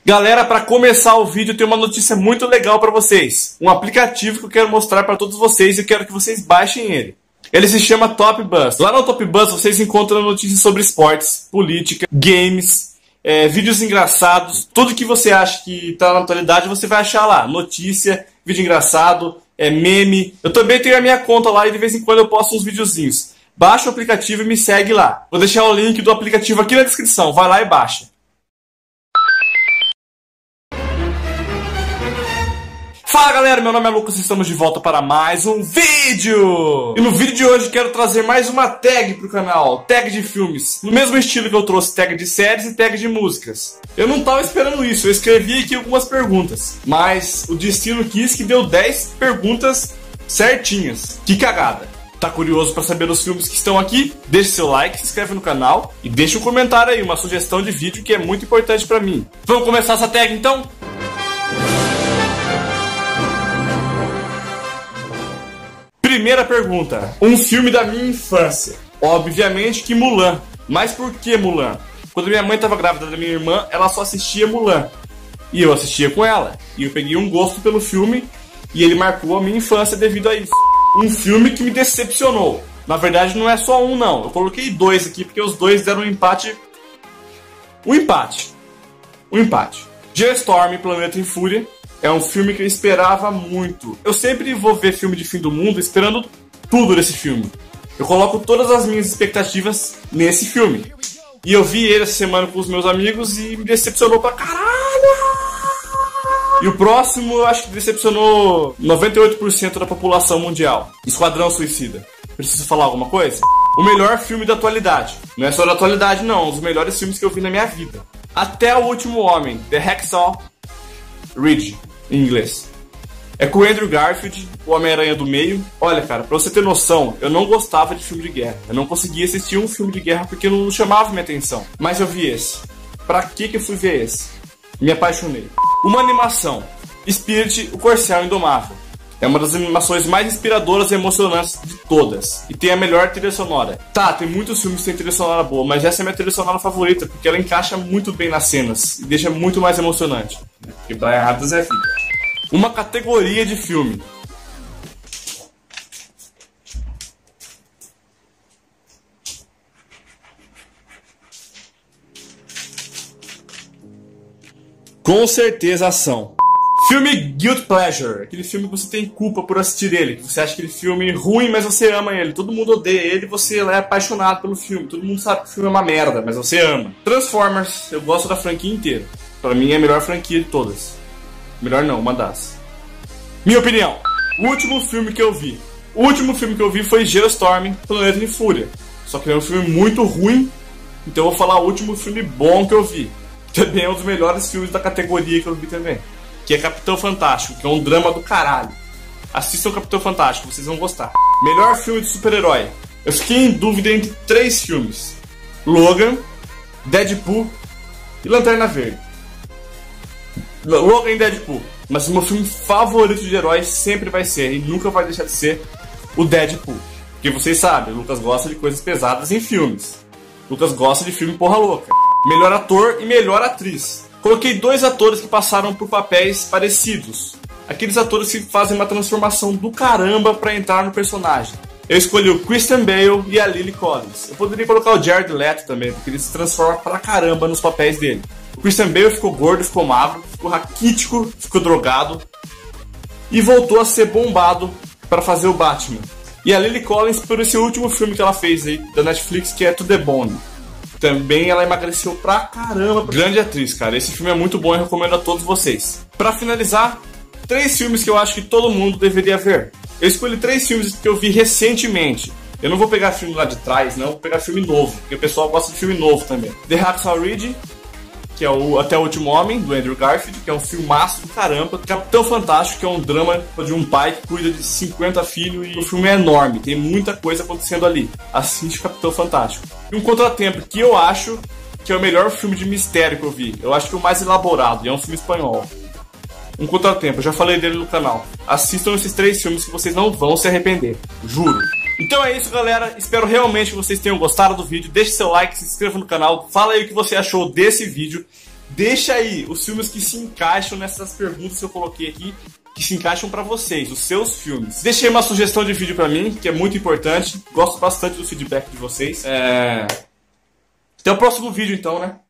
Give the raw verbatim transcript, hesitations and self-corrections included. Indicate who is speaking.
Speaker 1: Galera, para começar o vídeo, tem uma notícia muito legal para vocês. Um aplicativo que eu quero mostrar para todos vocês e eu quero que vocês baixem ele. Ele se chama Top Buzz. Lá no Top Buzz vocês encontram notícias sobre esportes, política, games, é, vídeos engraçados. Tudo que você acha que está na atualidade você vai achar lá. Notícia, vídeo engraçado, é, meme. Eu também tenho a minha conta lá e de vez em quando eu posto uns videozinhos. Baixa o aplicativo e me segue lá. Vou deixar o link do aplicativo aqui na descrição. Vai lá e baixa. Fala galera, meu nome é Lucas e estamos de volta para mais um vídeo! E no vídeo de hoje quero trazer mais uma tag pro canal, tag de filmes. No mesmo estilo que eu trouxe tag de séries e tag de músicas. Eu não tava esperando isso, eu escrevi aqui algumas perguntas. Mas o destino quis que deu dez perguntas certinhas. Que cagada! Tá curioso para saber os filmes que estão aqui? Deixe seu like, se inscreve no canal e deixa um comentário aí, uma sugestão de vídeo que é muito importante para mim. Vamos começar essa tag então? Primeira pergunta. Um filme da minha infância. Obviamente que Mulan. Mas por que Mulan? Quando minha mãe estava grávida da minha irmã, ela só assistia Mulan. E eu assistia com ela. E eu peguei um gosto pelo filme e ele marcou a minha infância devido a isso. Um filme que me decepcionou. Na verdade não é só um não. Eu coloquei dois aqui porque os dois deram um empate. Um empate. Um empate. Geostorm, Planeta em Fúria. É um filme que eu esperava muito. Eu sempre vou ver filme de fim do mundo esperando tudo desse filme. Eu coloco todas as minhas expectativas nesse filme. E eu vi ele essa semana com os meus amigos e me decepcionou pra caralho! E o próximo eu acho que decepcionou noventa e oito por cento da população mundial. Esquadrão Suicida. Preciso falar alguma coisa? O melhor filme da atualidade. Não é só da atualidade não, um dos melhores filmes que eu vi na minha vida. Até o Último Homem, The Hacksaw Ridge, em inglês. É com o Andrew Garfield, o Homem-Aranha do meio. Olha, cara, pra você ter noção, eu não gostava de filme de guerra. Eu não conseguia assistir um filme de guerra porque não chamava minha atenção. Mas eu vi esse. Pra que que eu fui ver esse? Me apaixonei. Uma animação. Spirit, o Corcel Indomável. É uma das animações mais inspiradoras e emocionantes de todas. E tem a melhor trilha sonora. Tá, tem muitos filmes que tem trilha sonora boa, mas essa é a minha trilha sonora favorita, porque ela encaixa muito bem nas cenas e deixa muito mais emocionante. Porque pra errados é vida. Uma categoria de filme. Com certeza ação. Filme Guilty Pleasure, aquele filme que você tem culpa por assistir ele, que você acha aquele filme ruim, mas você ama ele. Todo mundo odeia ele e você é apaixonado pelo filme. Todo mundo sabe que o filme é uma merda, mas você ama. Transformers, eu gosto da franquia inteira. Pra mim é a melhor franquia de todas. Melhor não, uma das. Minha opinião, o último filme que eu vi. O último filme que eu vi foi Geostorm, Planeta em Fúria. Só que é um filme muito ruim, então eu vou falar o último filme bom que eu vi. Também é um dos melhores filmes da categoria que eu vi também. Que é Capitão Fantástico, que é um drama do caralho. Assistam Capitão Fantástico, vocês vão gostar. Melhor filme de super-herói. Eu fiquei em dúvida entre três filmes. Logan, Deadpool e Lanterna Verde. Logan e Deadpool. Mas o meu filme favorito de herói sempre vai ser, e nunca vai deixar de ser, o Deadpool. Porque vocês sabem, o Lucas gosta de coisas pesadas em filmes. O Lucas gosta de filme porra louca. Melhor ator e melhor atriz. Coloquei dois atores que passaram por papéis parecidos. Aqueles atores que fazem uma transformação do caramba pra entrar no personagem. Eu escolhi o Christian Bale e a Lily Collins. Eu poderia colocar o Jared Leto também, porque ele se transforma pra caramba nos papéis dele. O Christian Bale ficou gordo, ficou magro, ficou raquítico, ficou drogado. E voltou a ser bombado pra fazer o Batman. E a Lily Collins por esse último filme que ela fez aí, da Netflix, que é To The Bone. Também ela emagreceu pra caramba. Grande atriz, cara. Esse filme é muito bom e recomendo a todos vocês. Pra finalizar, três filmes que eu acho que todo mundo deveria ver. Eu escolhi três filmes que eu vi recentemente. Eu não vou pegar filme lá de trás, não. Vou pegar filme novo, porque o pessoal gosta de filme novo também. The Hacksaw Ridge, que é o Até o Último Homem, do Andrew Garfield, que é um filmaço do caramba. Capitão Fantástico, que é um drama de um pai que cuida de cinquenta filhos e o filme é enorme, tem muita coisa acontecendo ali. Assiste Capitão Fantástico. E Um Contratempo, que eu acho que é o melhor filme de mistério que eu vi. Eu acho que é o mais elaborado, e é um filme espanhol. Um Contratempo, eu já falei dele no canal. Assistam esses três filmes que vocês não vão se arrepender, juro. Então é isso, galera. Espero realmente que vocês tenham gostado do vídeo. Deixe seu like, se inscreva no canal. Fala aí o que você achou desse vídeo. Deixa aí os filmes que se encaixam nessas perguntas que eu coloquei aqui, que se encaixam pra vocês, os seus filmes. Deixa aí uma sugestão de vídeo pra mim, que é muito importante. Gosto bastante do feedback de vocês. É... Até o próximo vídeo então, né?